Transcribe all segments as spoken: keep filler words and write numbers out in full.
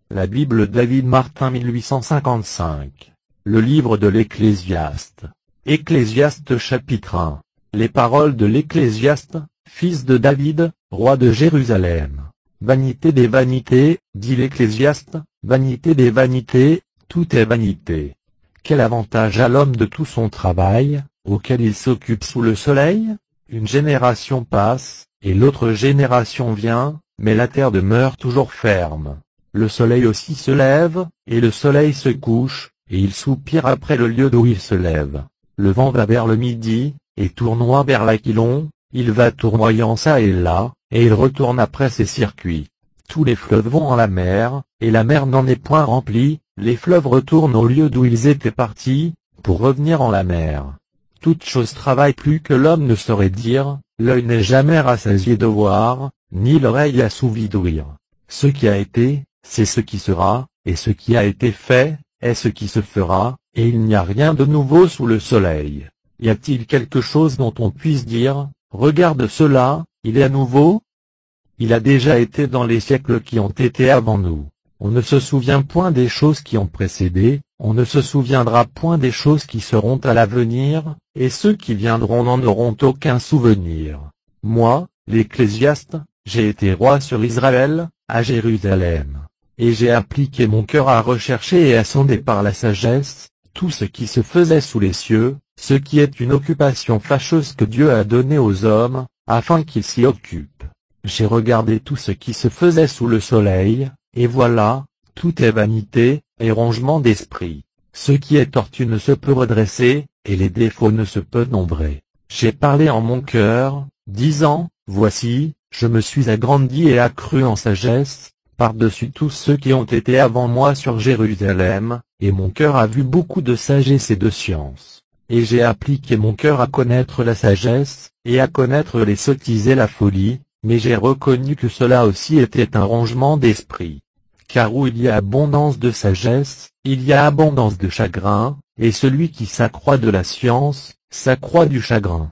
La Bible David Martin mille huit cent cinquante-cinq. Le livre de l'Ecclésiaste. Ecclésiaste chapitre un. Les paroles de l'Ecclésiaste, fils de David, roi de Jérusalem. Vanité des vanités, dit l'Ecclésiaste, vanité des vanités, tout est vanité. Quel avantage a l'homme de tout son travail, auquel il s'occupe sous le soleil? Une génération passe, et l'autre génération vient, mais la terre demeure toujours ferme. Le soleil aussi se lève, et le soleil se couche, et il soupire après le lieu d'où il se lève. Le vent va vers le midi, et tournoie vers l'Aquilon, il va tournoyant ça et là, et il retourne après ses circuits. Tous les fleuves vont en la mer, et la mer n'en est point remplie, les fleuves retournent au lieu d'où ils étaient partis, pour revenir en la mer. Toute chose travaille plus que l'homme ne saurait dire, l'œil n'est jamais rassasié de voir, ni l'oreille assouvie d'ouïr. Ce qui a été, c'est ce qui sera, et ce qui a été fait, est ce qui se fera, et il n'y a rien de nouveau sous le soleil. Y a-t-il quelque chose dont on puisse dire, regarde cela, il est nouveau? Il a déjà été dans les siècles qui ont été avant nous. On ne se souvient point des choses qui ont précédé, on ne se souviendra point des choses qui seront à l'avenir, et ceux qui viendront n'en auront aucun souvenir. Moi, l'Ecclésiaste, j'ai été roi sur Israël, à Jérusalem. Et j'ai appliqué mon cœur à rechercher et à sonder par la sagesse, tout ce qui se faisait sous les cieux, ce qui est une occupation fâcheuse que Dieu a donnée aux hommes, afin qu'ils s'y occupent. J'ai regardé tout ce qui se faisait sous le soleil, et voilà, tout est vanité, et rongement d'esprit. Ce qui est tortu ne se peut redresser, et les défauts ne se peuvent nombrer. J'ai parlé en mon cœur, disant, voici, je me suis agrandi et accru en sagesse, par-dessus tous ceux qui ont été avant moi sur Jérusalem, et mon cœur a vu beaucoup de sagesse et de science. Et j'ai appliqué mon cœur à connaître la sagesse, et à connaître les sottises et la folie, mais j'ai reconnu que cela aussi était un rongement d'esprit. Car où il y a abondance de sagesse, il y a abondance de chagrin, et celui qui s'accroît de la science, s'accroît du chagrin.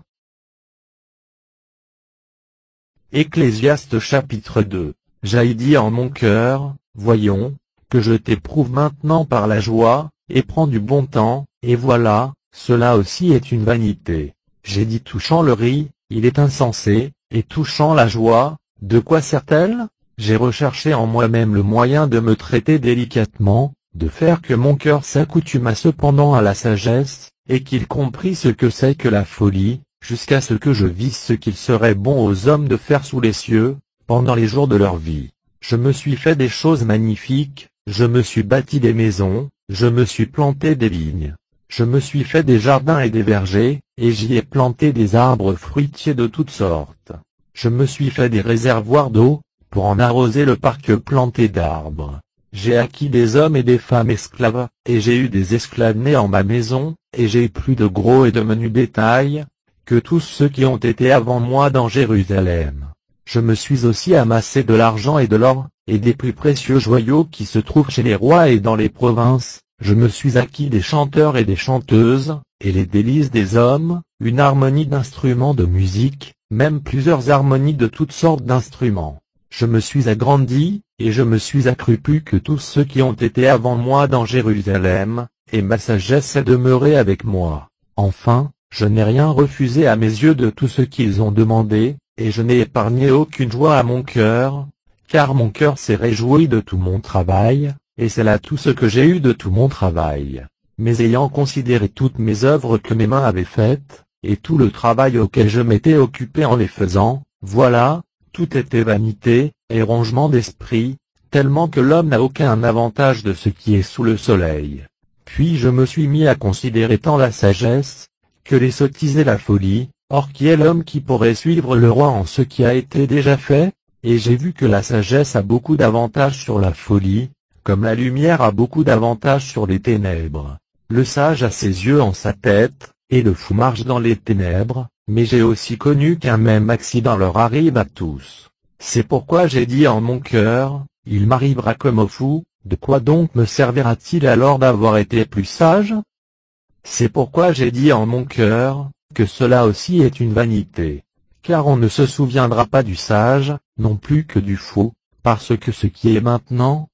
Ecclésiaste chapitre deux. J'ai dit en mon cœur, voyons, que je t'éprouve maintenant par la joie, et prends du bon temps, et voilà, cela aussi est une vanité. J'ai dit touchant le riz, il est insensé, et touchant la joie, de quoi sert-elle? J'ai recherché en moi-même le moyen de me traiter délicatement, de faire que mon cœur s'accoutumât cependant à la sagesse, et qu'il comprît ce que c'est que la folie, jusqu'à ce que je visse ce qu'il serait bon aux hommes de faire sous les cieux, pendant les jours de leur vie. Je me suis fait des choses magnifiques, je me suis bâti des maisons, je me suis planté des vignes. Je me suis fait des jardins et des vergers, et j'y ai planté des arbres fruitiers de toutes sortes. Je me suis fait des réservoirs d'eau, pour en arroser le parc planté d'arbres. J'ai acquis des hommes et des femmes esclaves, et j'ai eu des esclaves nés en ma maison, et j'ai eu plus de gros et de menu bétail, que tous ceux qui ont été avant moi dans Jérusalem. Je me suis aussi amassé de l'argent et de l'or, et des plus précieux joyaux qui se trouvent chez les rois et dans les provinces. Je me suis acquis des chanteurs et des chanteuses, et les délices des hommes, une harmonie d'instruments de musique, même plusieurs harmonies de toutes sortes d'instruments. Je me suis agrandi, et je me suis accru plus que tous ceux qui ont été avant moi dans Jérusalem, et ma sagesse est demeurée avec moi. Enfin, je n'ai rien refusé à mes yeux de tout ce qu'ils ont demandé, et je n'ai épargné aucune joie à mon cœur, car mon cœur s'est réjoui de tout mon travail, et c'est là tout ce que j'ai eu de tout mon travail. Mais ayant considéré toutes mes œuvres que mes mains avaient faites, et tout le travail auquel je m'étais occupé en les faisant, voilà, tout était vanité, et rongement d'esprit, tellement que l'homme n'a aucun avantage de ce qui est sous le soleil. Puis je me suis mis à considérer tant la sagesse, que les sottises et la folie, or qui est l'homme qui pourrait suivre le roi en ce qui a été déjà fait? Et j'ai vu que la sagesse a beaucoup d'avantages sur la folie, comme la lumière a beaucoup d'avantages sur les ténèbres. Le sage a ses yeux en sa tête, et le fou marche dans les ténèbres, mais j'ai aussi connu qu'un même accident leur arrive à tous. C'est pourquoi j'ai dit en mon cœur, il m'arrivera comme au fou, de quoi donc me servira-t-il alors d'avoir été plus sage? C'est pourquoi j'ai dit en mon cœur, que cela aussi est une vanité. Car on ne se souviendra pas du sage, non plus que du fou, parce que ce qui est maintenant,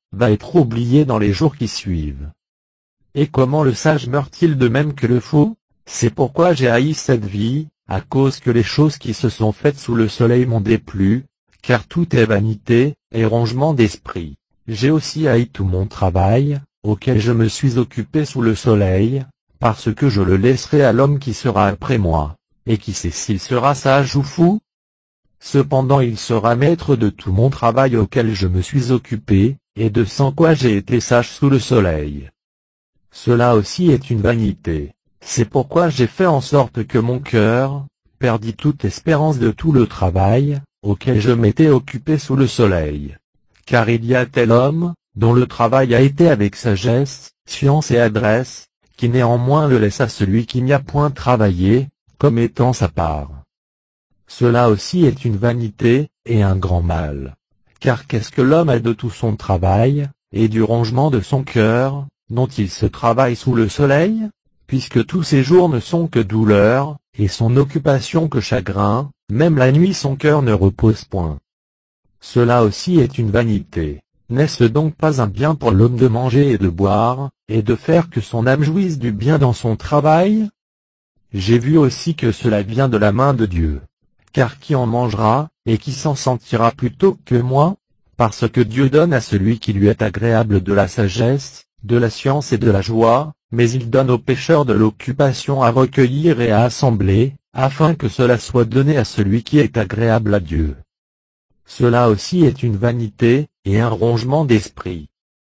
va être oublié dans les jours qui suivent. Et comment le sage meurt-il de même que le fou? C'est pourquoi j'ai haï cette vie, à cause que les choses qui se sont faites sous le soleil m'ont déplu, car tout est vanité, et rongement d'esprit. J'ai aussi haï tout mon travail, auquel je me suis occupé sous le soleil, parce que je le laisserai à l'homme qui sera après moi, et qui sait s'il sera sage ou fou? Cependant il sera maître de tout mon travail auquel je me suis occupé, et de sans quoi j'ai été sage sous le soleil. Cela aussi est une vanité. C'est pourquoi j'ai fait en sorte que mon cœur perdit toute espérance de tout le travail auquel je m'étais occupé sous le soleil. Car il y a tel homme, dont le travail a été avec sagesse, science et adresse, qui néanmoins le laisse à celui qui n'y a point travaillé, comme étant sa part. Cela aussi est une vanité, et un grand mal. Car qu'est-ce que l'homme a de tout son travail, et du rongement de son cœur, dont il se travaille sous le soleil? Puisque tous ses jours ne sont que douleur, et son occupation que chagrin, même la nuit son cœur ne repose point. Cela aussi est une vanité. N'est-ce donc pas un bien pour l'homme de manger et de boire, et de faire que son âme jouisse du bien dans son travail? J'ai vu aussi que cela vient de la main de Dieu. Car qui en mangera, et qui s'en sentira plutôt que moi? Parce que Dieu donne à celui qui lui est agréable de la sagesse, de la science et de la joie, mais il donne aux pécheurs de l'occupation à recueillir et à assembler, afin que cela soit donné à celui qui est agréable à Dieu. Cela aussi est une vanité, et un rongement d'esprit.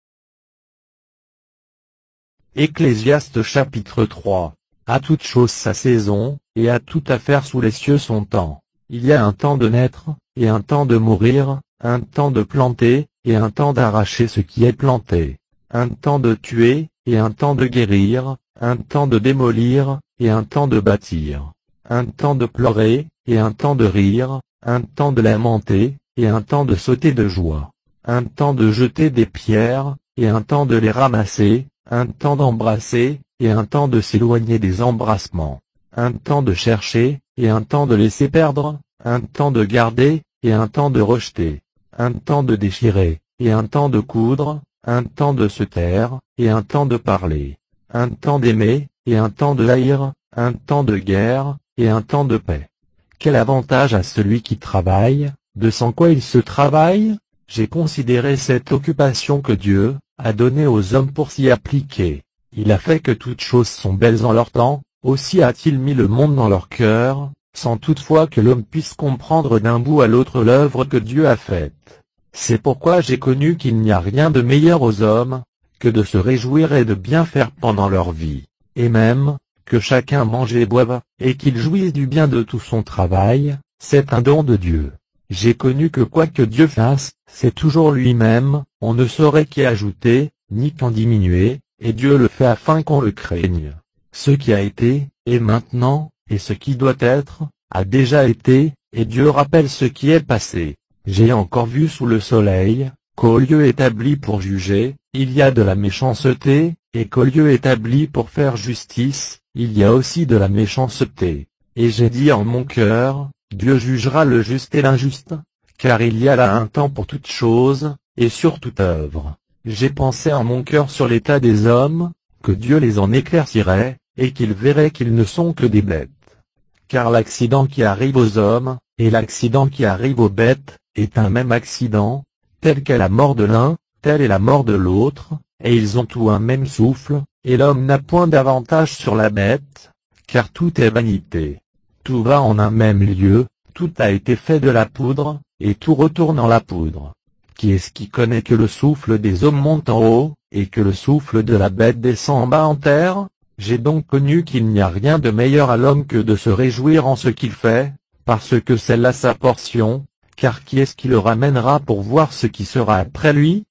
Ecclésiaste chapitre trois. À toute chose sa saison, et à toute affaire sous les cieux son temps. Il y a un temps de naître, et un temps de mourir, un temps de planter, et un temps d'arracher ce qui est planté. Un temps de tuer, et un temps de guérir, un temps de démolir, et un temps de bâtir. Un temps de pleurer, et un temps de rire, un temps de lamenter, et un temps de sauter de joie. Un temps de jeter des pierres, et un temps de les ramasser, un temps d'embrasser, et un temps de s'éloigner des embrassements. Un temps de chercher, et un temps de laisser perdre, un temps de garder, et un temps de rejeter. Un temps de déchirer, et un temps de coudre, un temps de se taire, et un temps de parler. Un temps d'aimer, et un temps de haïr, un temps de guerre, et un temps de paix. Quel avantage à celui qui travaille, de sans quoi il se travaille? J'ai considéré cette occupation que Dieu a donnée aux hommes pour s'y appliquer. Il a fait que toutes choses sont belles en leur temps, aussi a-t-il mis le monde dans leur cœur, sans toutefois que l'homme puisse comprendre d'un bout à l'autre l'œuvre que Dieu a faite. C'est pourquoi j'ai connu qu'il n'y a rien de meilleur aux hommes, que de se réjouir et de bien faire pendant leur vie, et même, que chacun mange et boive, et qu'il jouisse du bien de tout son travail, c'est un don de Dieu. J'ai connu que quoi que Dieu fasse, c'est toujours lui-même, on ne saurait qu'y ajouter, ni qu'en diminuer, et Dieu le fait afin qu'on le craigne. Ce qui a été, est maintenant, et ce qui doit être, a déjà été, et Dieu rappelle ce qui est passé. J'ai encore vu sous le soleil, qu'au lieu établi pour juger, il y a de la méchanceté, et qu'au lieu établi pour faire justice, il y a aussi de la méchanceté. Et j'ai dit en mon cœur, Dieu jugera le juste et l'injuste, car il y a là un temps pour toute chose, et sur toute œuvre. J'ai pensé en mon cœur sur l'état des hommes, que Dieu les en éclaircirait, et qu'ils verraient qu'ils ne sont que des bêtes. Car l'accident qui arrive aux hommes, et l'accident qui arrive aux bêtes, est un même accident, tel qu'est la mort de l'un, telle est la mort de l'autre, et ils ont tous un même souffle, et l'homme n'a point d'avantage sur la bête, car tout est vanité. Tout va en un même lieu, tout a été fait de la poudre, et tout retourne en la poudre. Qui est-ce qui connaît que le souffle des hommes monte en haut, et que le souffle de la bête descend en bas en terre? J'ai donc connu qu'il n'y a rien de meilleur à l'homme que de se réjouir en ce qu'il fait, parce que c'est là sa portion, car qui est-ce qui le ramènera pour voir ce qui sera après lui?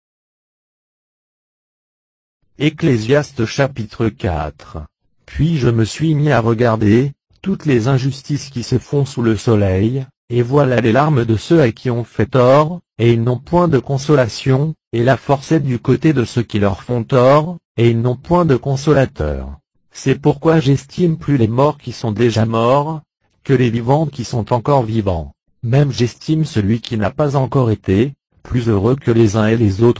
Ecclésiaste chapitre quatre. Puis je me suis mis à regarder toutes les injustices qui se font sous le soleil, et voilà les larmes de ceux à qui on fait tort, et ils n'ont point de consolation, et la force est du côté de ceux qui leur font tort, et ils n'ont point de consolateur. C'est pourquoi j'estime plus les morts qui sont déjà morts, que les vivants qui sont encore vivants. Même j'estime celui qui n'a pas encore été, plus heureux que les uns et les autres,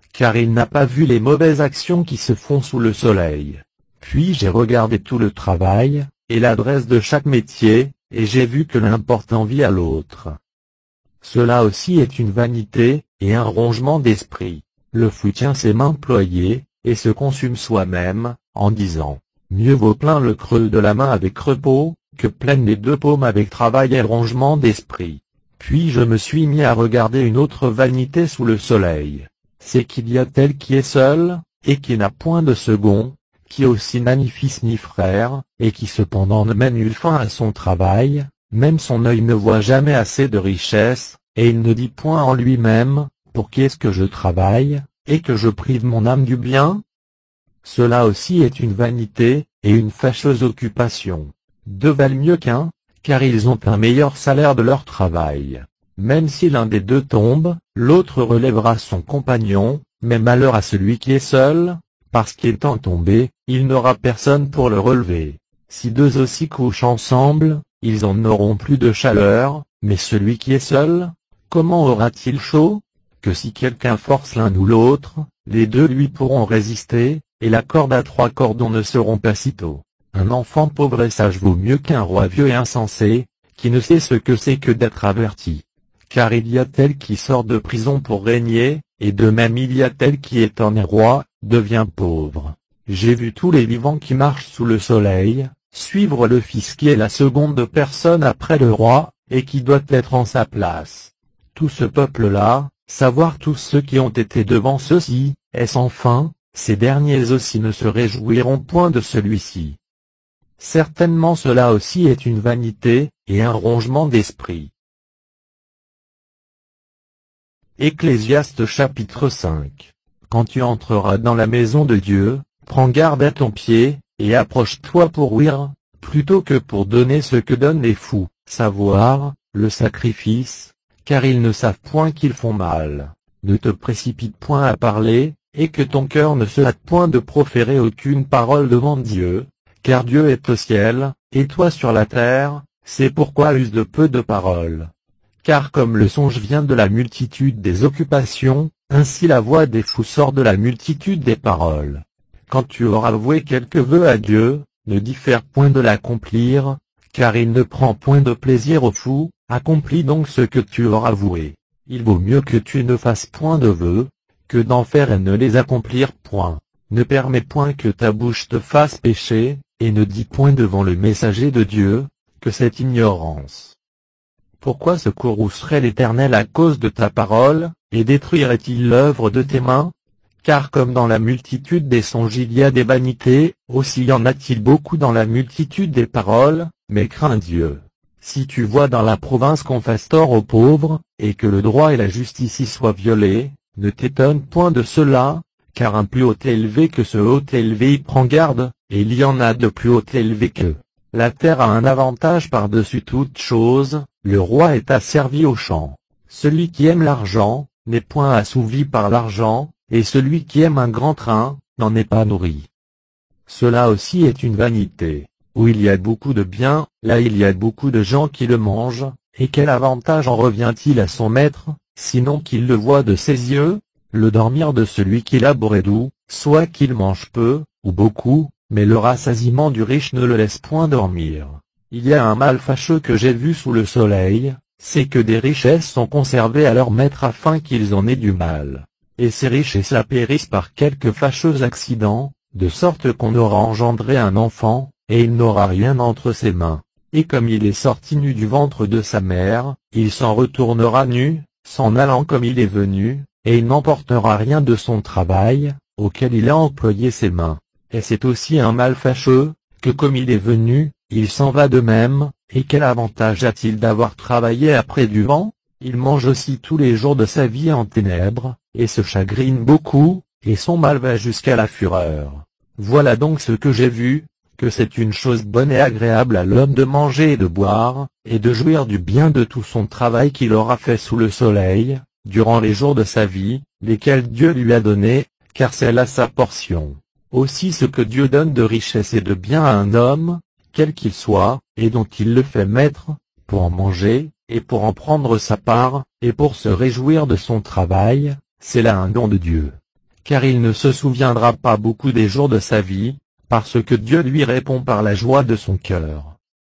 car il n'a pas vu les mauvaises actions qui se font sous le soleil. Puis j'ai regardé tout le travail, et l'adresse de chaque métier, et j'ai vu que l'un porte envie à l'autre. Cela aussi est une vanité, et un rongement d'esprit. Le fou tient ses mains ployées, et se consume soi-même, en disant, mieux vaut plein le creux de la main avec repos, que pleine les deux paumes avec travail et rongement d'esprit. Puis je me suis mis à regarder une autre vanité sous le soleil. C'est qu'il y a tel qui est seul, et qui n'a point de second, qui aussi n'a ni fils ni frère, et qui cependant ne mène nulle fin à son travail, même son œil ne voit jamais assez de richesse, et il ne dit point en lui-même, pour qui est-ce que je travaille, et que je prive mon âme du bien? Cela aussi est une vanité, et une fâcheuse occupation. Deux valent mieux qu'un, car ils ont un meilleur salaire de leur travail. Même si l'un des deux tombe, l'autre relèvera son compagnon, mais malheur à celui qui est seul, parce qu'étant tombé, il n'aura personne pour le relever. Si deux aussi couchent ensemble, ils en auront plus de chaleur, mais celui qui est seul, comment aura-t-il chaud? Que si quelqu'un force l'un ou l'autre, les deux lui pourront résister, et la corde à trois cordons ne seront pas sitôt. Un enfant pauvre et sage vaut mieux qu'un roi vieux et insensé, qui ne sait ce que c'est que d'être averti. Car il y a tel qui sort de prison pour régner, et de même il y a tel qui étant né roi, devient pauvre. J'ai vu tous les vivants qui marchent sous le soleil, suivre le fils qui est la seconde personne après le roi, et qui doit être en sa place. Tout ce peuple-là, savoir tous ceux qui ont été devant ceux-ci, est-ce enfin, ces derniers aussi ne se réjouiront point de celui-ci. Certainement cela aussi est une vanité, et un rongement d'esprit. Ecclésiaste chapitre cinq. Quand tu entreras dans la maison de Dieu, prends garde à ton pied, et approche-toi pour ouïr, plutôt que pour donner ce que donnent les fous, savoir, le sacrifice, car ils ne savent point qu'ils font mal. Ne te précipite point à parler, et que ton cœur ne se hâte point de proférer aucune parole devant Dieu, car Dieu est au ciel, et toi sur la terre, c'est pourquoi use de peu de paroles. Car comme le songe vient de la multitude des occupations, ainsi la voix des fous sort de la multitude des paroles. Quand tu auras voué quelque vœu à Dieu, ne diffère point de l'accomplir, car il ne prend point de plaisir aux fous, accomplis donc ce que tu auras voué. Il vaut mieux que tu ne fasses point de vœux, que d'en faire et ne les accomplir point. Ne permets point que ta bouche te fasse pécher, et ne dis point devant le messager de Dieu, que c'est ignorance. Pourquoi se courroucerait l'Éternel à cause de ta parole, et détruirait-il l'œuvre de tes mains? Car comme dans la multitude des songes il y a des vanités, aussi y en a-t-il beaucoup dans la multitude des paroles, mais crains Dieu. Si tu vois dans la province qu'on fasse tort aux pauvres, et que le droit et la justice y soient violés, ne t'étonne point de cela, car un plus haut élevé que ce haut élevé y prend garde, et il y en a de plus haut élevé qu'eux. La terre a un avantage par-dessus toute chose, le roi est asservi au champ. Celui qui aime l'argent, n'est point assouvi par l'argent, et celui qui aime un grand train, n'en est pas nourri. Cela aussi est une vanité. Où il y a beaucoup de biens, là il y a beaucoup de gens qui le mangent, et quel avantage en revient-il à son maître, sinon qu'il le voit de ses yeux? Le dormir de celui qui labore est doux, soit qu'il mange peu, ou beaucoup, mais le rassasiement du riche ne le laisse point dormir. Il y a un mal fâcheux que j'ai vu sous le soleil, c'est que des richesses sont conservées à leur maître afin qu'ils en aient du mal. Et ces richesses-là périssent par quelque fâcheux accident, de sorte qu'on aura engendré un enfant, et il n'aura rien entre ses mains. Et comme il est sorti nu du ventre de sa mère, il s'en retournera nu, s'en allant comme il est venu, et il n'emportera rien de son travail, auquel il a employé ses mains. Et c'est aussi un mal fâcheux, que comme il est venu, il s'en va de même, et quel avantage a-t-il d'avoir travaillé après du vent? Il mange aussi tous les jours de sa vie en ténèbres, et se chagrine beaucoup, et son mal va jusqu'à la fureur. Voilà donc ce que j'ai vu, que c'est une chose bonne et agréable à l'homme de manger et de boire, et de jouir du bien de tout son travail qu'il aura fait sous le soleil, durant les jours de sa vie, lesquels Dieu lui a donnés, car c'est là sa portion. Aussi ce que Dieu donne de richesse et de bien à un homme, quel qu'il soit, et dont il le fait maître, pour en manger, et pour en prendre sa part, et pour se réjouir de son travail, c'est là un don de Dieu. car il ne se souviendra pas beaucoup des jours de sa vie, parce que Dieu lui répond par la joie de son cœur.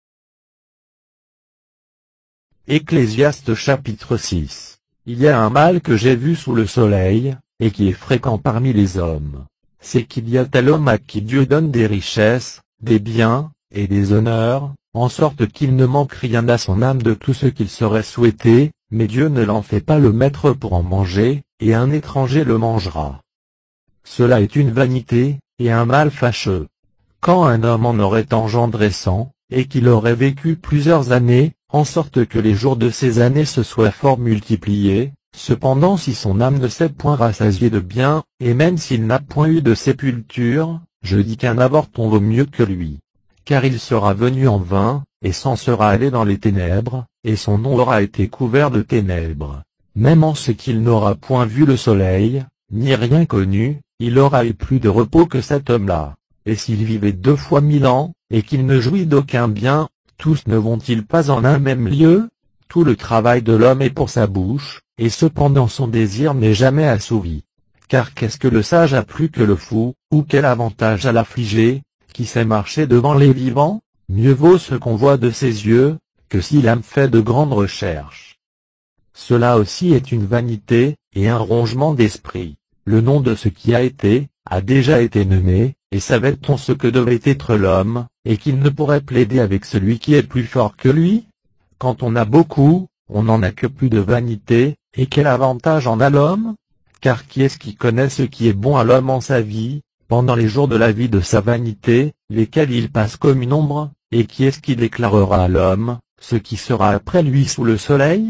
Ecclésiaste chapitre six. Il y a un mal que j'ai vu sous le soleil, et qui est fréquent parmi les hommes. C'est qu'il y a tel homme à qui Dieu donne des richesses, des biens, et des honneurs, en sorte qu'il ne manque rien à son âme de tout ce qu'il serait souhaité, mais Dieu ne l'en fait pas le maître pour en manger, et un étranger le mangera. Cela est une vanité, et un mal fâcheux. Quand un homme en aurait engendré cent, et qu'il aurait vécu plusieurs années, en sorte que les jours de ces années se soient fort multipliés, cependant si son âme ne s'est point rassasiée de bien, et même s'il n'a point eu de sépulture, je dis qu'un avorton vaut mieux que lui. Car il sera venu en vain, et s'en sera allé dans les ténèbres, et son nom aura été couvert de ténèbres. Même en ce qu'il n'aura point vu le soleil, ni rien connu, il aura eu plus de repos que cet homme-là. Et s'il vivait deux fois mille ans, et qu'il ne jouit d'aucun bien, tous ne vont-ils pas en un même lieu? Tout le travail de l'homme est pour sa bouche, et cependant son désir n'est jamais assouvi. Car qu'est-ce que le sage a plus que le fou, ou quel avantage à l'affligé, qui sait marcher devant les vivants? Mieux vaut ce qu'on voit de ses yeux, que si l'âme fait de grandes recherches. Cela aussi est une vanité, et un rongement d'esprit. Le nom de ce qui a été, a déjà été nommé, et savait-on ce que devait être l'homme, et qu'il ne pourrait plaider avec celui qui est plus fort que lui? Quand on a beaucoup, on n'en a que plus de vanité, et quel avantage en a l'homme? Car qui est-ce qui connaît ce qui est bon à l'homme en sa vie, pendant les jours de la vie de sa vanité, lesquels il passe comme une ombre, et qui est-ce qui déclarera à l'homme, ce qui sera après lui sous le soleil?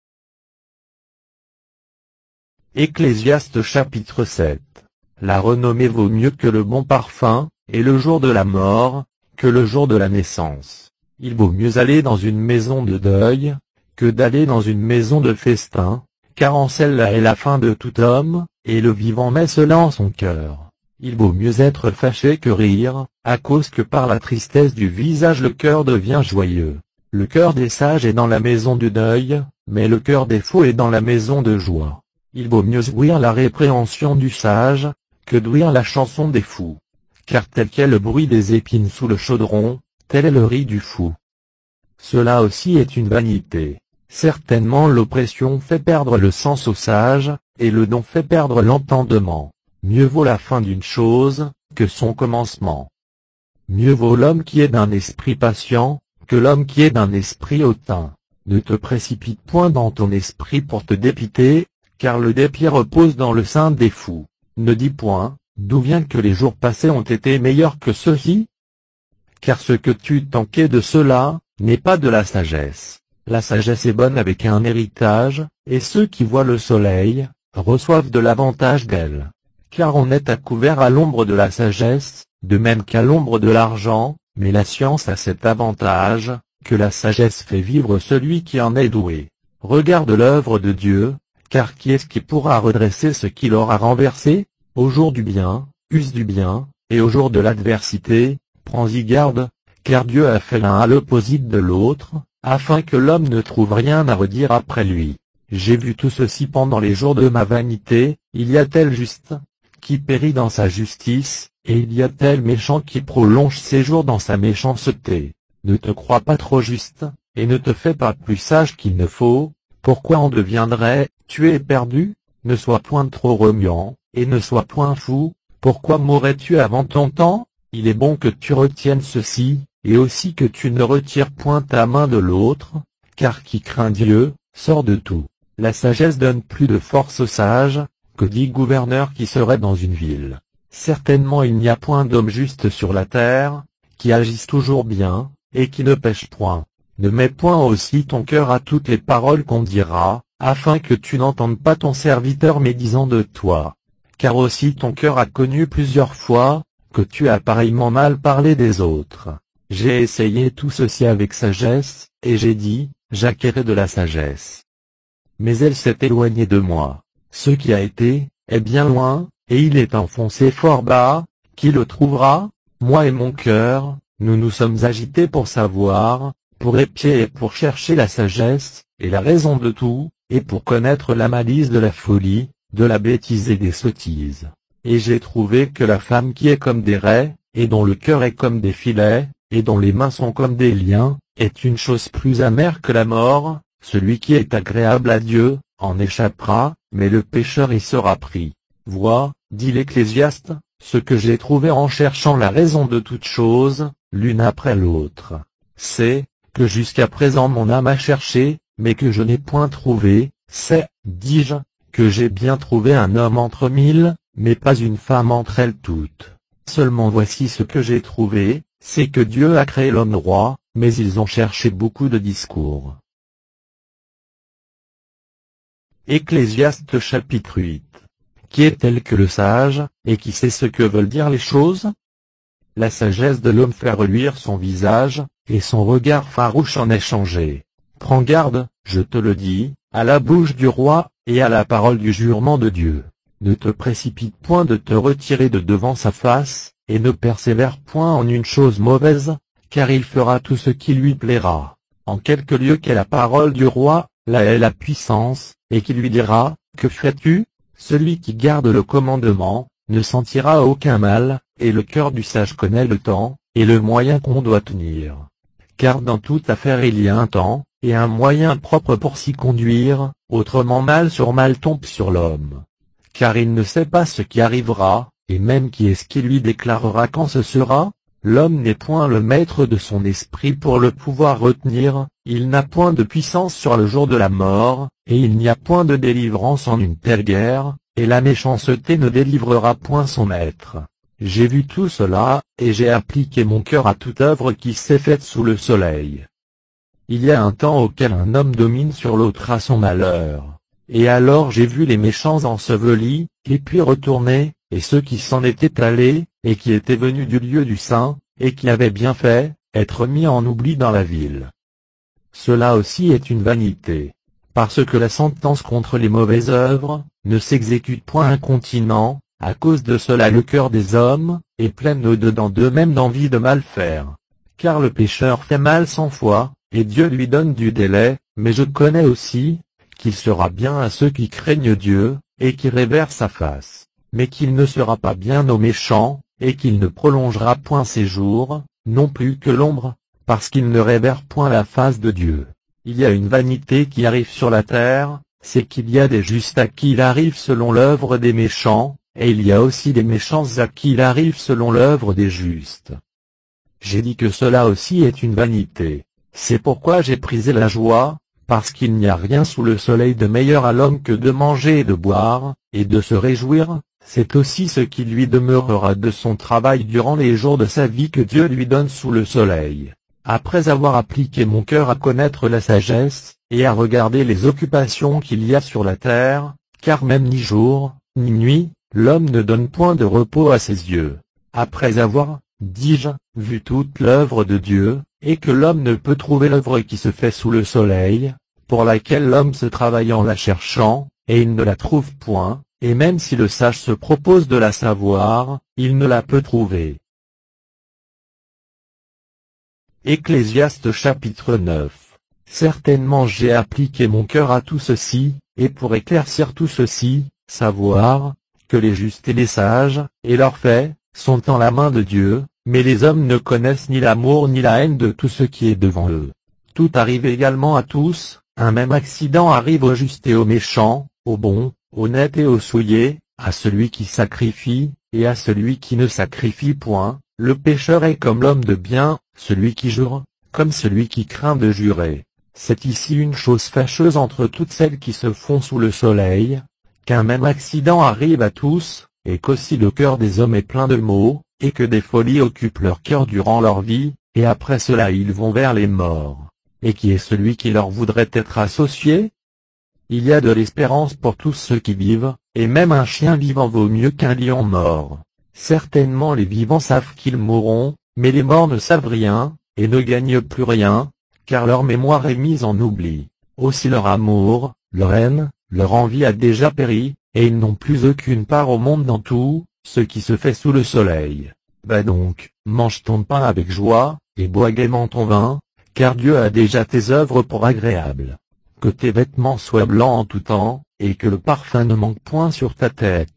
Ecclésiaste chapitre sept. La renommée vaut mieux que le bon parfum, et le jour de la mort, que le jour de la naissance. Il vaut mieux aller dans une maison de deuil, que d'aller dans une maison de festin, car en celle-là est la fin de tout homme, et le vivant met cela en son cœur. Il vaut mieux être fâché que rire, à cause que par la tristesse du visage le cœur devient joyeux. Le cœur des sages est dans la maison du deuil, mais le cœur des fous est dans la maison de joie. Il vaut mieux ouïr la répréhension du sage, que d'ouïr la chanson des fous. Car tel qu'est le bruit des épines sous le chaudron, tel est le riz du fou. Cela aussi est une vanité. Certainement l'oppression fait perdre le sens au sage, et le don fait perdre l'entendement. Mieux vaut la fin d'une chose, que son commencement. Mieux vaut l'homme qui est d'un esprit patient, que l'homme qui est d'un esprit hautain. Ne te précipite point dans ton esprit pour te dépiter, car le dépit repose dans le sein des fous. Ne dis point, d'où vient que les jours passés ont été meilleurs que ceux-ci? Car ce que tu t'enquais de cela, n'est pas de la sagesse. La sagesse est bonne avec un héritage, et ceux qui voient le soleil, reçoivent de l'avantage d'elle. Car on est à couvert à l'ombre de la sagesse, de même qu'à l'ombre de l'argent, mais la science a cet avantage, que la sagesse fait vivre celui qui en est doué. Regarde l'œuvre de Dieu, car qui est-ce qui pourra redresser ce qu'il aura renversé? Au jour du bien, use du bien, et au jour de l'adversité, prends-y garde, car Dieu a fait l'un à l'opposite de l'autre, afin que l'homme ne trouve rien à redire après lui. J'ai vu tout ceci pendant les jours de ma vanité, il y a tel juste, qui périt dans sa justice, et il y a tel méchant qui prolonge ses jours dans sa méchanceté. Ne te crois pas trop juste, et ne te fais pas plus sage qu'il ne faut, pourquoi en deviendrais, tu es perdu? Ne sois point trop remuant, et ne sois point fou, pourquoi mourrais-tu avant ton temps? Il est bon que tu retiennes ceci, et aussi que tu ne retires point ta main de l'autre, car qui craint Dieu, sort de tout. La sagesse donne plus de force aux sages, que dix gouverneurs qui seraient dans une ville. Certainement il n'y a point d'homme juste sur la terre, qui agisse toujours bien, et qui ne pêche point. Ne mets point aussi ton cœur à toutes les paroles qu'on dira, afin que tu n'entendes pas ton serviteur médisant de toi. Car aussi ton cœur a connu plusieurs fois, que tu as pareillement mal parlé des autres. J'ai essayé tout ceci avec sagesse, et j'ai dit, j'acquérais de la sagesse. Mais elle s'est éloignée de moi. Ce qui a été, est bien loin, et il est enfoncé fort bas. Qui le trouvera? Moi et mon cœur, nous nous sommes agités pour savoir, pour épier et pour chercher la sagesse, et la raison de tout, et pour connaître la malice de la folie, de la bêtise et des sottises. et j'ai trouvé que la femme qui est comme des raies, et dont le cœur est comme des filets, et dont les mains sont comme des liens, est une chose plus amère que la mort. Celui qui est agréable à Dieu en échappera, mais le pécheur y sera pris. Vois, dit l'Ecclésiaste, ce que j'ai trouvé en cherchant la raison de toutes choses, l'une après l'autre. C'est, que jusqu'à présent mon âme a cherché, mais que je n'ai point trouvé, c'est, dis-je, que j'ai bien trouvé un homme entre mille, mais pas une femme entre elles toutes. Seulement voici ce que j'ai trouvé, c'est que Dieu a créé l'homme roi, mais ils ont cherché beaucoup de discours. Ecclésiaste chapitre huit. Qui est tel que le sage, et qui sait ce que veulent dire les choses? La sagesse de l'homme fait reluire son visage, et son regard farouche en est changé. Prends garde, je te le dis, à la bouche du roi, et à la parole du jurement de Dieu. Ne te précipite point de te retirer de devant sa face, et ne persévère point en une chose mauvaise, car il fera tout ce qui lui plaira. En quelque lieu qu'est la parole du roi, là est la puissance, et qui lui dira, que fais-tu? Celui qui garde le commandement, ne sentira aucun mal, et le cœur du sage connaît le temps, et le moyen qu'on doit tenir. Car dans toute affaire il y a un temps, et un moyen propre pour s'y conduire, autrement mal sur mal tombe sur l'homme. Car il ne sait pas ce qui arrivera, et même qui est-ce qui lui déclarera quand ce sera? L'homme n'est point le maître de son esprit pour le pouvoir retenir, il n'a point de puissance sur le jour de la mort, et il n'y a point de délivrance en une telle guerre, et la méchanceté ne délivrera point son maître. J'ai vu tout cela, et j'ai appliqué mon cœur à toute œuvre qui s'est faite sous le soleil. Il y a un temps auquel un homme domine sur l'autre à son malheur. Et alors j'ai vu les méchants ensevelis, et puis retournés, et ceux qui s'en étaient allés, et qui étaient venus du lieu du saint, et qui avaient bien fait, être mis en oubli dans la ville. Cela aussi est une vanité. Parce que la sentence contre les mauvaises œuvres, ne s'exécute point incontinent, à cause de cela le cœur des hommes, est plein au-dedans d'eux-mêmes d'envie de mal faire. Car le pécheur fait mal cent fois, et Dieu lui donne du délai, mais je connais aussi, qu'il sera bien à ceux qui craignent Dieu, et qui révèrent sa face, mais qu'il ne sera pas bien aux méchants, et qu'il ne prolongera point ses jours, non plus que l'ombre, parce qu'il ne révère point la face de Dieu. Il y a une vanité qui arrive sur la terre, c'est qu'il y a des justes à qui il arrive selon l'œuvre des méchants, et il y a aussi des méchants à qui il arrive selon l'œuvre des justes. J'ai dit que cela aussi est une vanité. C'est pourquoi j'ai prisé la joie, parce qu'il n'y a rien sous le soleil de meilleur à l'homme que de manger et de boire, et de se réjouir, c'est aussi ce qui lui demeurera de son travail durant les jours de sa vie que Dieu lui donne sous le soleil. Après avoir appliqué mon cœur à connaître la sagesse, et à regarder les occupations qu'il y a sur la terre, car même ni jour, ni nuit, l'homme ne donne point de repos à ses yeux. Après avoir, dis-je, vu toute l'œuvre de Dieu, et que l'homme ne peut trouver l'œuvre qui se fait sous le soleil, pour laquelle l'homme se travaille en la cherchant, et il ne la trouve point, et même si le sage se propose de la savoir, il ne la peut trouver. Ecclésiaste chapitre neuf. Certainement j'ai appliqué mon cœur à tout ceci, et pour éclaircir tout ceci, savoir, que les justes et les sages, et leurs faits, sont en la main de Dieu, mais les hommes ne connaissent ni l'amour ni la haine de tout ce qui est devant eux. Tout arrive également à tous, un même accident arrive aux justes et aux méchants, aux bons, aux nets et aux souillés, à celui qui sacrifie, et à celui qui ne sacrifie point. Le pécheur est comme l'homme de bien, celui qui jure, comme celui qui craint de jurer. C'est ici une chose fâcheuse entre toutes celles qui se font sous le soleil, qu'un même accident arrive à tous, et qu'aussi le cœur des hommes est plein de maux, et que des folies occupent leur cœur durant leur vie, et après cela ils vont vers les morts. Et qui est celui qui leur voudrait être associé? Il y a de l'espérance pour tous ceux qui vivent, et même un chien vivant vaut mieux qu'un lion mort. Certainement les vivants savent qu'ils mourront, mais les morts ne savent rien, et ne gagnent plus rien, car leur mémoire est mise en oubli. Aussi leur amour, leur haine, leur envie a déjà péri, et ils n'ont plus aucune part au monde dans tout, ce qui se fait sous le soleil. Va donc, mange ton pain avec joie, et bois gaiement ton vin, car Dieu a déjà tes œuvres pour agréables. Que tes vêtements soient blancs en tout temps, et que le parfum ne manque point sur ta tête.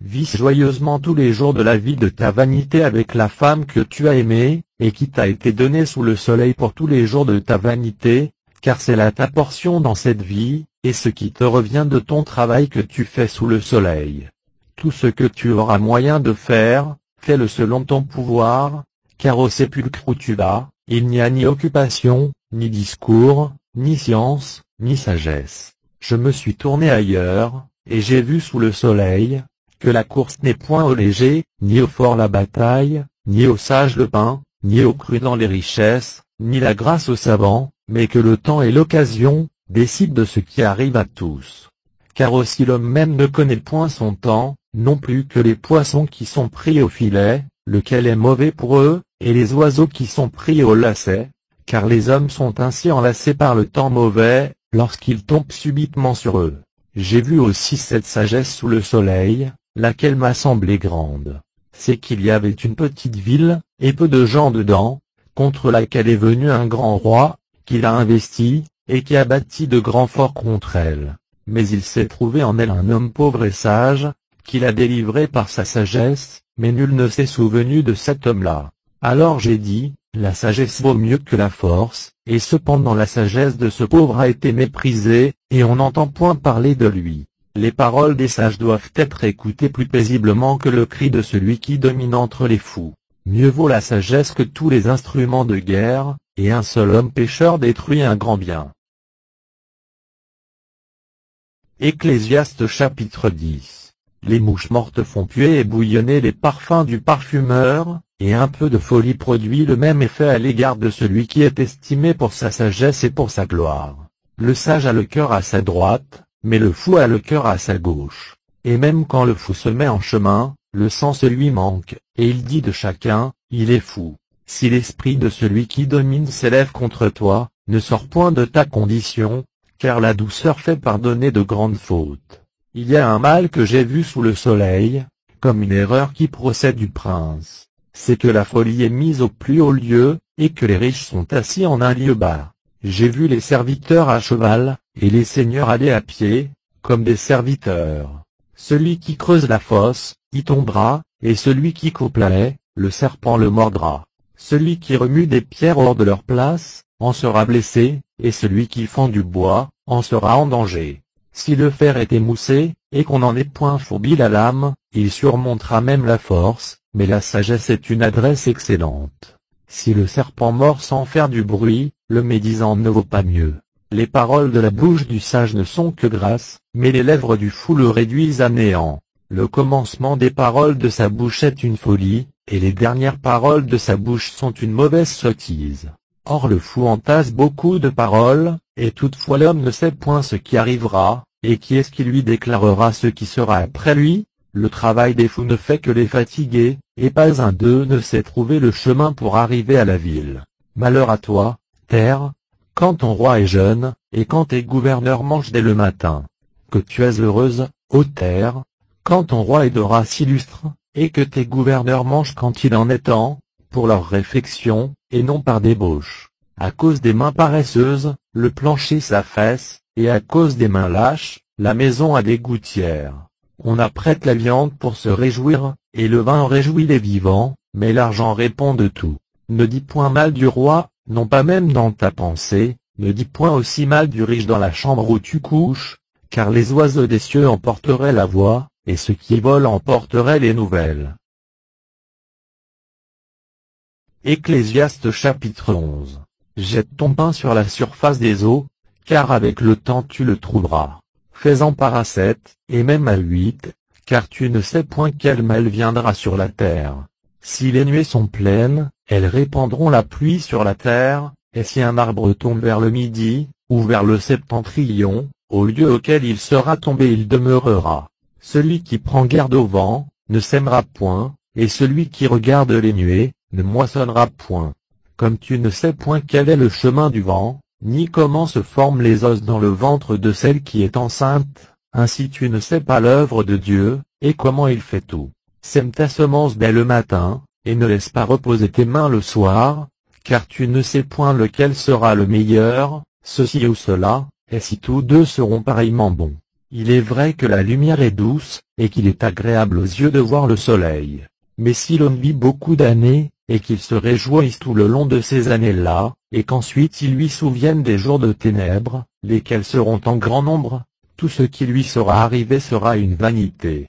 vis joyeusement tous les jours de la vie de ta vanité avec la femme que tu as aimée, et qui t'a été donnée sous le soleil pour tous les jours de ta vanité, car c'est là ta portion dans cette vie, et ce qui te revient de ton travail que tu fais sous le soleil. Tout ce que tu auras moyen de faire, fais-le selon ton pouvoir, car au sépulcre où tu vas, il n'y a ni occupation, ni discours, ni science, ni sagesse. Je me suis tourné ailleurs, et j'ai vu sous le soleil, que la course n'est point au léger, ni au fort la bataille, ni au sage le pain, ni au prudent les richesses, ni la grâce aux savants, mais que le temps et l'occasion décident de ce qui arrive à tous. Car aussi l'homme même ne connaît point son temps, non plus que les poissons qui sont pris au filet, lequel est mauvais pour eux, et les oiseaux qui sont pris au lacet, car les hommes sont ainsi enlacés par le temps mauvais, lorsqu'il tombe subitement sur eux. J'ai vu aussi cette sagesse sous le soleil, laquelle m'a semblé grande. C'est qu'il y avait une petite ville, et peu de gens dedans, contre laquelle est venu un grand roi, qui l'a investie, et qui a bâti de grands forts contre elle. Mais il s'est trouvé en elle un homme pauvre et sage, qui l'a délivré par sa sagesse, mais nul ne s'est souvenu de cet homme-là. Alors j'ai dit, la sagesse vaut mieux que la force, et cependant la sagesse de ce pauvre a été méprisée, et on n'entend point parler de lui. Les paroles des sages doivent être écoutées plus paisiblement que le cri de celui qui domine entre les fous. Mieux vaut la sagesse que tous les instruments de guerre, et un seul homme pécheur détruit un grand bien. Ecclésiaste chapitre dix. Les mouches mortes font puer et bouillonner les parfums du parfumeur, et un peu de folie produit le même effet à l'égard de celui qui est estimé pour sa sagesse et pour sa gloire. Le sage a le cœur à sa droite, mais le fou a le cœur à sa gauche. Et même quand le fou se met en chemin, le sens lui manque, et il dit de chacun, il est fou. Si l'esprit de celui qui domine s'élève contre toi, ne sors point de ta condition, car la douceur fait pardonner de grandes fautes. Il y a un mal que j'ai vu sous le soleil, comme une erreur qui procède du prince. C'est que la folie est mise au plus haut lieu, et que les riches sont assis en un lieu bas. J'ai vu les serviteurs à cheval, et les seigneurs aller à pied, comme des serviteurs. Celui qui creuse la fosse, y tombera, et celui qui coupe la haie, le serpent le mordra. Celui qui remue des pierres hors de leur place, en sera blessé, et celui qui fend du bois, en sera en danger. Si le fer est émoussé, et qu'on n'en ait point fourbi la lame, il surmontera même la force, mais la sagesse est une adresse excellente. Si le serpent mord sans faire du bruit, le médisant ne vaut pas mieux. Les paroles de la bouche du sage ne sont que grâce, mais les lèvres du fou le réduisent à néant. Le commencement des paroles de sa bouche est une folie, et les dernières paroles de sa bouche sont une mauvaise sottise. Or le fou entasse beaucoup de paroles, et toutefois l'homme ne sait point ce qui arrivera, et qui est-ce qui lui déclarera ce qui sera après lui? Le travail des fous ne fait que les fatiguer, et pas un d'eux ne sait trouver le chemin pour arriver à la ville. Malheur à toi, terre, quand ton roi est jeune, et quand tes gouverneurs mangent dès le matin. Que tu es heureuse, ô terre, quand ton roi est de race illustre, et que tes gouverneurs mangent quand il en est temps, pour leur réflexion, et non par débauche. À cause des mains paresseuses, le plancher s'affaisse, et à cause des mains lâches, la maison a des gouttières. On apprête la viande pour se réjouir, et le vin réjouit les vivants, mais l'argent répond de tout. Ne dis point mal du roi, non pas même dans ta pensée, ne dis point aussi mal du riche dans la chambre où tu couches, car les oiseaux des cieux emporteraient la voix, et ceux qui volent emporteraient les nouvelles. Ecclésiaste chapitre onze. Jette ton pain sur la surface des eaux, car avec le temps tu le trouveras. Fais-en part à sept, et même à huit, car tu ne sais point quel mal viendra sur la terre. Si les nuées sont pleines, elles répandront la pluie sur la terre, et si un arbre tombe vers le midi, ou vers le septentrion, au lieu auquel il sera tombé il demeurera. Celui qui prend garde au vent, ne sèmera point, et celui qui regarde les nuées, ne moissonnera point. Comme tu ne sais point quel est le chemin du vent, ni comment se forment les os dans le ventre de celle qui est enceinte, ainsi tu ne sais pas l'œuvre de Dieu, et comment il fait tout. Sème ta semence dès le matin, et ne laisse pas reposer tes mains le soir, car tu ne sais point lequel sera le meilleur, ceci ou cela, et si tous deux seront pareillement bons. Il est vrai que la lumière est douce, et qu'il est agréable aux yeux de voir le soleil. Mais si l'homme vit beaucoup d'années, et qu'il se réjouisse tout le long de ces années-là, et qu'ensuite il lui souvienne des jours de ténèbres, lesquels seront en grand nombre, tout ce qui lui sera arrivé sera une vanité.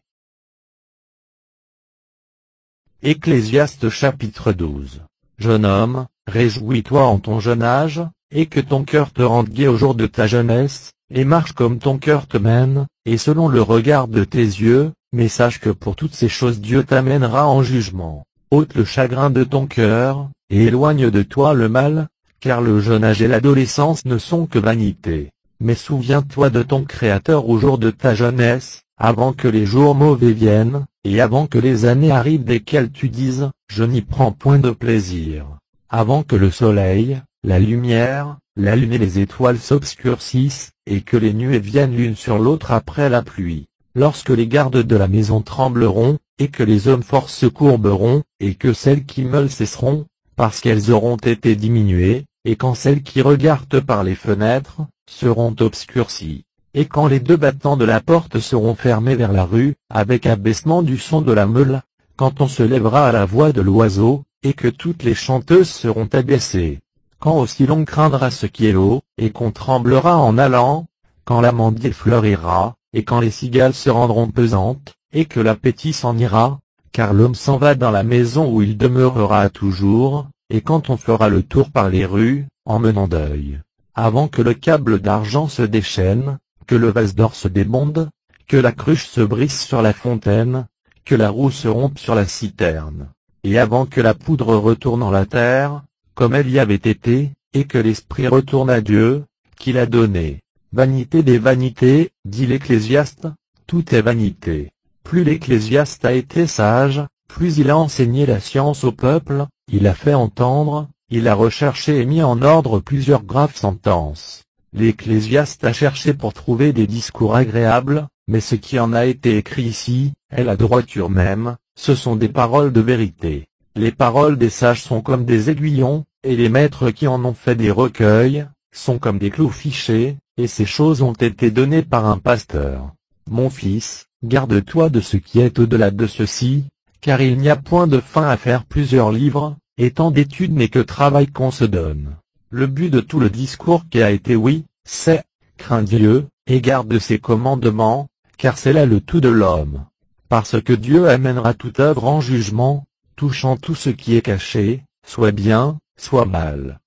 Ecclésiaste chapitre douze. Jeune homme, réjouis-toi en ton jeune âge, et que ton cœur te rende gai au jour de ta jeunesse, et marche comme ton cœur te mène, et selon le regard de tes yeux, mais sache que pour toutes ces choses Dieu t'amènera en jugement. Ôte le chagrin de ton cœur, et éloigne de toi le mal, car le jeune âge et l'adolescence ne sont que vanité. Mais souviens-toi de ton Créateur au jour de ta jeunesse, avant que les jours mauvais viennent, et avant que les années arrivent desquelles tu dises, je n'y prends point de plaisir. Avant que le soleil, la lumière, la lune et les étoiles s'obscurcissent, et que les nuées viennent l'une sur l'autre après la pluie. Lorsque les gardes de la maison trembleront, et que les hommes forts se courberont, et que celles qui meulent cesseront, parce qu'elles auront été diminuées, et quand celles qui regardent par les fenêtres, seront obscurcies. Et quand les deux battants de la porte seront fermés vers la rue, avec abaissement du son de la meule, quand on se lèvera à la voix de l'oiseau, et que toutes les chanteuses seront abaissées. Quand aussi l'on craindra ce qui est haut, et qu'on tremblera en allant, quand l'amandier fleurira, et quand les cigales se rendront pesantes, et que l'appétit s'en ira, car l'homme s'en va dans la maison où il demeurera toujours, et quand on fera le tour par les rues, en menant deuil. Avant que le câble d'argent se déchaîne, que le vase d'or se débonde, que la cruche se brise sur la fontaine, que la roue se rompe sur la citerne, et avant que la poudre retourne en la terre, comme elle y avait été, et que l'esprit retourne à Dieu, qui l'a donné. Vanité des vanités, dit l'Ecclésiaste, tout est vanité. Plus l'Ecclésiaste a été sage, plus il a enseigné la science au peuple, il a fait entendre, il a recherché et mis en ordre plusieurs graves sentences. L'Ecclésiaste a cherché pour trouver des discours agréables, mais ce qui en a été écrit ici, est la droiture même, ce sont des paroles de vérité. Les paroles des sages sont comme des aiguillons, et les maîtres qui en ont fait des recueils, sont comme des clous fichés, et ces choses ont été données par un pasteur. Mon fils, garde-toi de ce qui est au-delà de ceci, car il n'y a point de fin à faire plusieurs livres, et tant d'études n'est que travail qu'on se donne. Le but de tout le discours qui a été oui, c'est, crains Dieu, et garde ses commandements, car c'est là le tout de l'homme. Parce que Dieu amènera toute œuvre en jugement, touchant tout ce qui est caché, soit bien, soit mal.